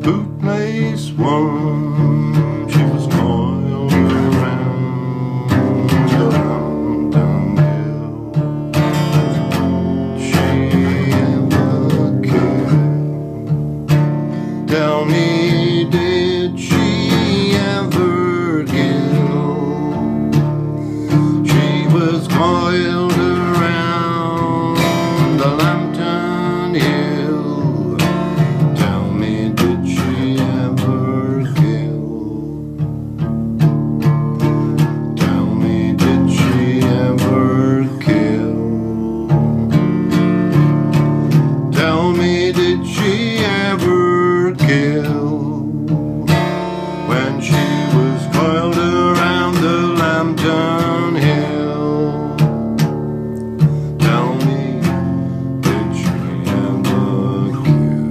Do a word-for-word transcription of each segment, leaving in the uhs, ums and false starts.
Bootlace one, she was coiled around the downtown hill. She ever killed? Tell me, did she ever kill? She was coiled around the lantern hill. Tell me, did she ever kill? Tell me, did she ever kill? Tell me, did she ever kill? When she was coiled around the lantern hill. Tell me, did she ever kill?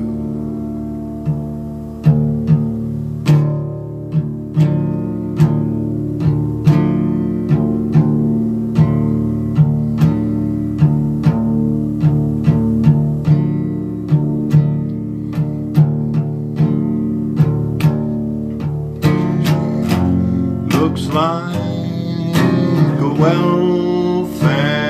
Looks like a well-fed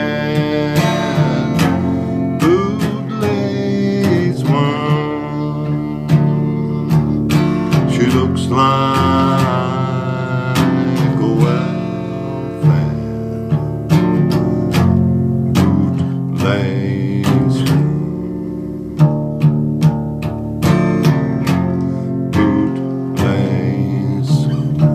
Bootlace one. She looks like a well-fed Bootlace one. Bootlace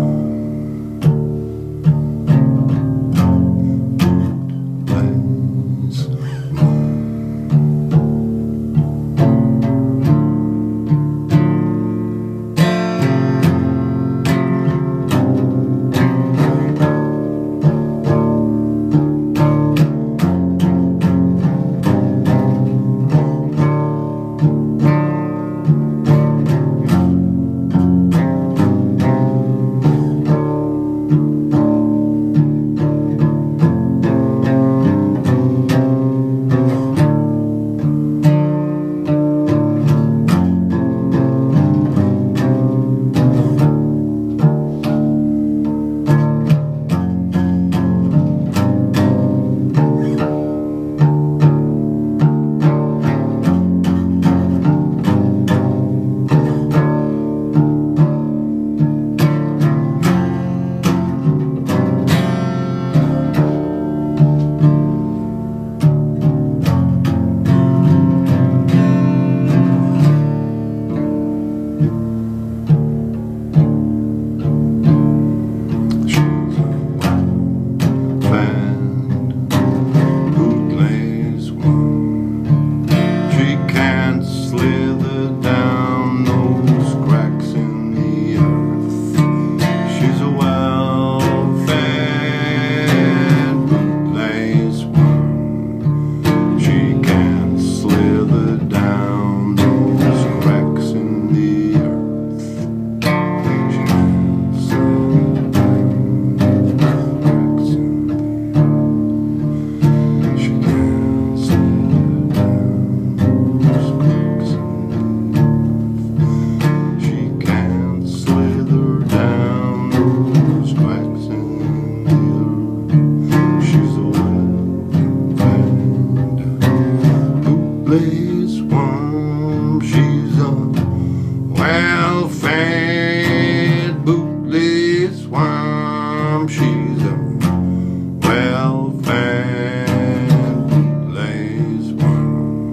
Bootlace one, she's a well-fed Bootlace one, she's a well-fed Bootlace one.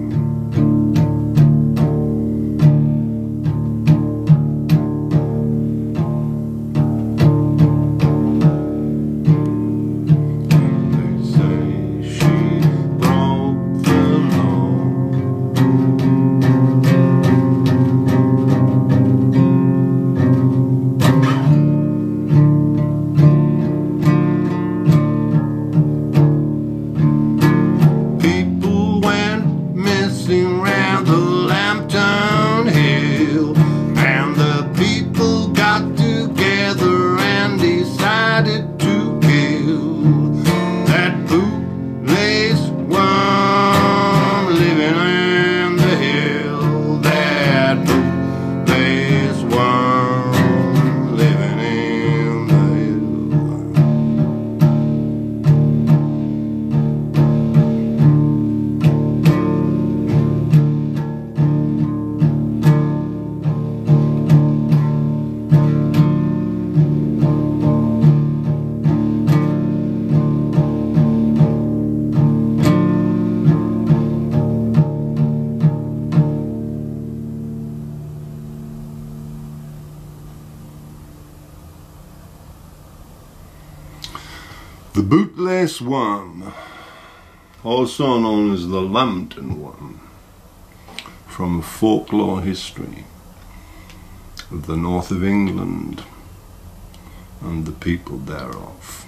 They say she broke the law. The Bootlace worm, also known as the Lambton worm, from folklore history of the north of England and the people thereof.